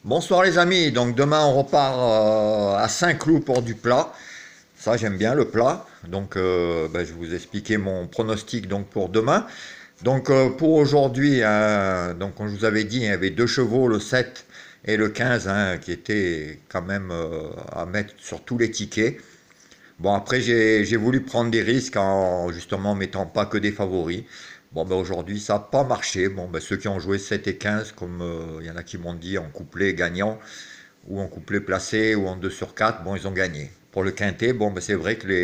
Bonsoir les amis, donc demain on repart à Saint-Cloud pour du plat. Ça j'aime bien le plat. Donc je vais vous expliquer mon pronostic donc pour demain. Donc pour aujourd'hui, donc comme je vous avais dit, il y avait deux chevaux, le 7 et le 15, qui étaient quand même à mettre sur tous les tickets. Bon, après, j'ai voulu prendre des risques en justement mettant pas que des favoris. Bon, ben aujourd'hui, ça n'a pas marché. Bon, ben ceux qui ont joué 7 et 15, comme il y en a qui m'ont dit en couplet gagnant, ou en couplet placé, ou en 2 sur 4, bon, ils ont gagné. Pour le quintet, bon, ben c'est vrai que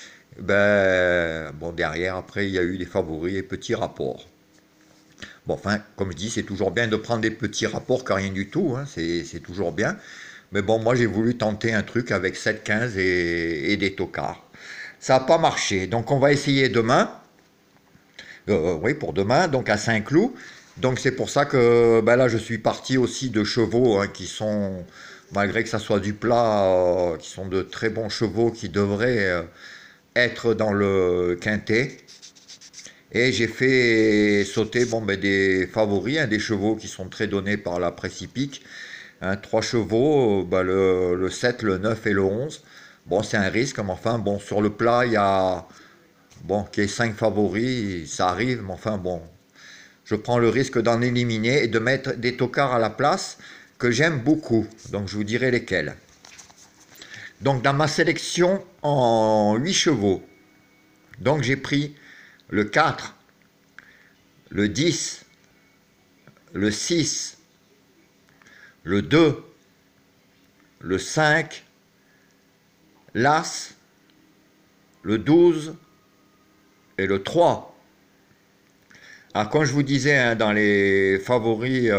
bon, derrière, après, il y a eu des favoris et petits rapports. Bon, enfin, comme je dis, c'est toujours bien de prendre des petits rapports que rien du tout, c'est toujours bien. Mais bon, moi j'ai voulu tenter un truc avec 7-15 et des tocards. Ça n'a pas marché. Donc on va essayer demain. Oui, pour demain, donc à Saint-Cloud. Donc c'est pour ça que ben là je suis parti aussi de chevaux qui sont, malgré que ça soit du plat, qui sont de très bons chevaux qui devraient être dans le quintet. Et j'ai fait sauter des favoris, des chevaux qui sont très donnés par la presse hippique. Trois chevaux, le 7, le 9 et le 11. Bon, c'est un risque, mais enfin, bon, sur le plat, il y a, bon, qu'il y ait 5 favoris, ça arrive, mais enfin, bon, je prends le risque d'en éliminer et de mettre des tocards à la place que j'aime beaucoup. Donc, je vous dirai lesquels. Donc, dans ma sélection en 8 chevaux, donc j'ai pris le 4, le 10, le 6, le 2, le 5, l'As, le 12 et le 3. Alors, comme je vous disais, dans les favoris,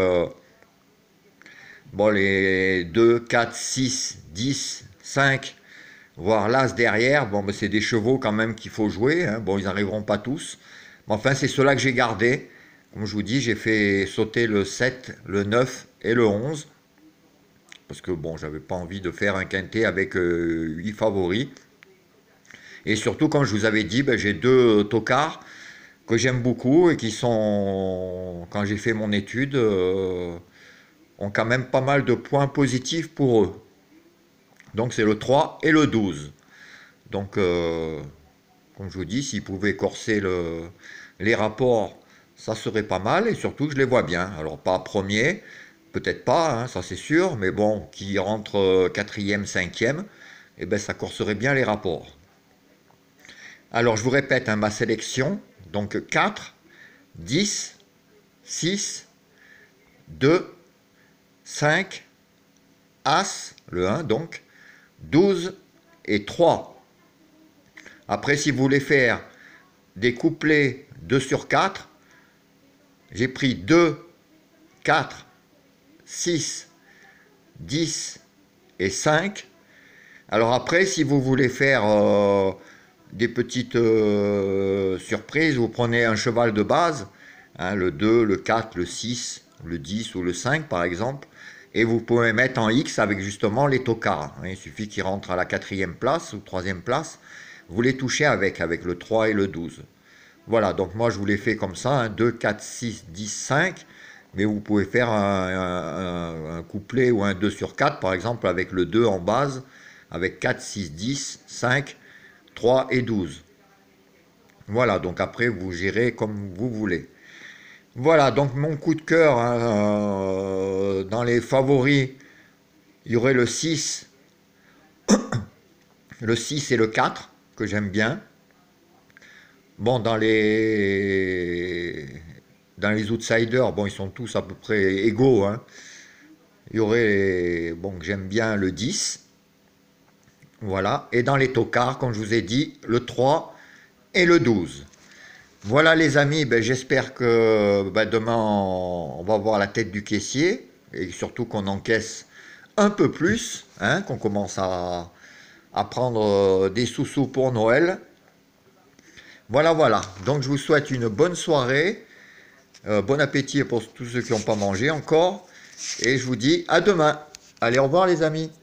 bon, les 2, 4, 6, 10, 5, voire l'As derrière, bon, c'est des chevaux quand même qu'il faut jouer. Bon, ils n'arriveront pas tous. Mais enfin, c'est ceux-là que j'ai gardés. Comme je vous dis, j'ai fait sauter le 7, le 9 et le 11. Parce que bon, j'avais pas envie de faire un quintet avec 8 favoris. Et surtout, comme je vous avais dit, j'ai deux tocards que j'aime beaucoup et qui sont, quand j'ai fait mon étude, ont quand même pas mal de points positifs pour eux. Donc c'est le 3 et le 12. Donc, comme je vous dis, s'ils pouvaient corser les rapports, ça serait pas mal et surtout que je les vois bien. Alors pas premier, peut-être pas, ça c'est sûr, mais bon, qui rentre quatrième, cinquième, et ben ça corserait bien les rapports. Alors je vous répète ma sélection, donc 4, 10, 6, 2, 5, As, le 1 donc, 12 et 3. Après, si vous voulez faire des couplets 2 sur 4, j'ai pris 2, 4, 6, 10 et 5. Alors après, si vous voulez faire des petites surprises, vous prenez un cheval de base, le 2, le 4, le 6, le 10 ou le 5 par exemple, et vous pouvez mettre en X avec justement les tocards. Il suffit qu'ils rentrent à la quatrième place ou troisième place, vous les touchez avec le 3 et le 12. Voilà, donc moi je vous l'ai fait comme ça, 2, 4, 6, 10, 5, mais vous pouvez faire un couplet ou un 2 sur 4 par exemple avec le 2 en base, avec 4, 6, 10, 5, 3 et 12. Voilà, donc après vous gérez comme vous voulez. Voilà, donc mon coup de cœur dans les favoris, il y aurait le 6 et le 4 que j'aime bien. Bon, dans les outsiders, bon, ils sont tous à peu près égaux. Il y aurait, bon, j'aime bien le 10. Voilà. Et dans les tocards, comme je vous ai dit, le 3 et le 12. Voilà les amis, j'espère que demain on va voir la tête du caissier et surtout qu'on encaisse un peu plus, qu'on commence à prendre des sous-sous pour Noël. Voilà, voilà. Donc je vous souhaite une bonne soirée, bon appétit pour tous ceux qui n'ont pas mangé encore et je vous dis à demain. Allez, au revoir les amis.